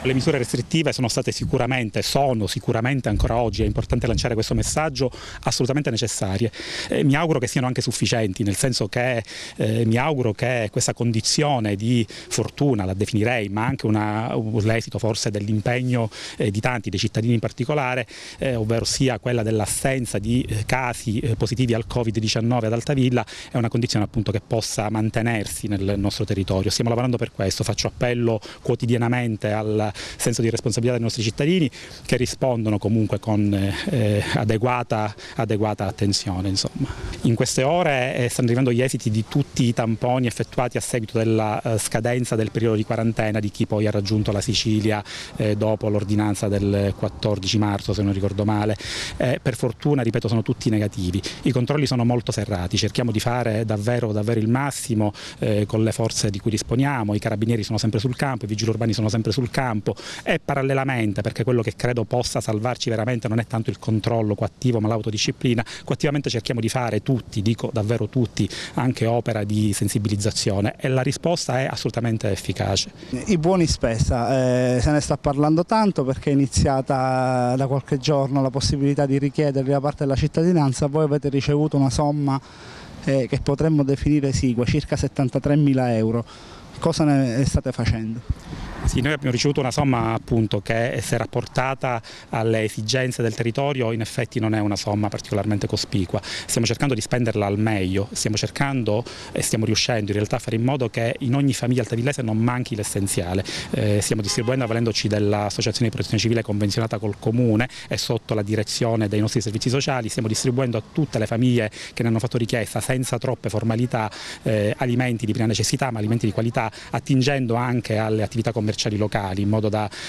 Le misure restrittive sono sicuramente ancora oggi, è importante lanciare questo messaggio, assolutamente necessarie. Mi auguro che siano anche sufficienti, nel senso che mi auguro che questa condizione di fortuna, la definirei, ma anche l'esito forse dell'impegno di tanti, dei cittadini in particolare, ovvero sia quella dell'assenza di casi positivi al Covid-19 ad Altavilla, è una condizione appunto che possa mantenersi nel nostro territorio. Stiamo lavorando per questo, faccio appello quotidianamente al senso di responsabilità dei nostri cittadini, che rispondono comunque con adeguata attenzione. Insomma. In queste ore stanno arrivando gli esiti di tutti i tamponi effettuati a seguito della scadenza del periodo di quarantena di chi poi ha raggiunto la Sicilia dopo l'ordinanza del 14 marzo, se non ricordo male. Per fortuna, ripeto, sono tutti negativi. I controlli sono molto serrati, cerchiamo di fare davvero il massimo con le forze di cui disponiamo, i carabinieri sono sempre sul campo, i vigili urbani sono sempre sul campo e parallelamente, perché quello che credo possa salvarci veramente non è tanto il controllo coattivo ma l'autodisciplina, coattivamente cerchiamo di fare tutti, dico davvero tutti, anche opera di sensibilizzazione e la risposta è assolutamente efficace. I buoni spesa, se ne sta parlando tanto perché è iniziata da qualche giorno la possibilità di richiederli da parte della cittadinanza, voi avete ricevuto una somma che potremmo definire esigua, circa 73.000 euro. Cosa ne state facendo? Sì, noi abbiamo ricevuto una somma appunto che, se rapportata alle esigenze del territorio, in effetti non è una somma particolarmente cospicua. Stiamo cercando di spenderla al meglio, stiamo cercando e stiamo riuscendo in realtà a fare in modo che in ogni famiglia altavillese non manchi l'essenziale. Stiamo distribuendo, avvalendoci dell'associazione di protezione civile convenzionata col comune e sotto la direzione dei nostri servizi sociali, stiamo distribuendo a tutte le famiglie che ne hanno fatto richiesta, senza troppe formalità, alimenti di prima necessità, ma alimenti di qualità, attingendo anche alle attività commerciali locali, in modo da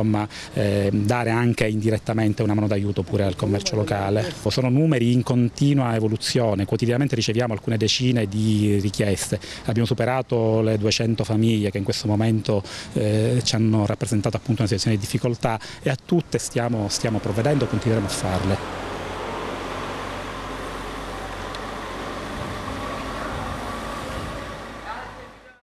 dare anche indirettamente una mano d'aiuto pure al commercio locale. Sono numeri in continua evoluzione, quotidianamente riceviamo alcune decine di richieste, abbiamo superato le 200 famiglie che in questo momento ci hanno rappresentato appunto una situazione di difficoltà e a tutte stiamo provvedendo e continueremo a farle.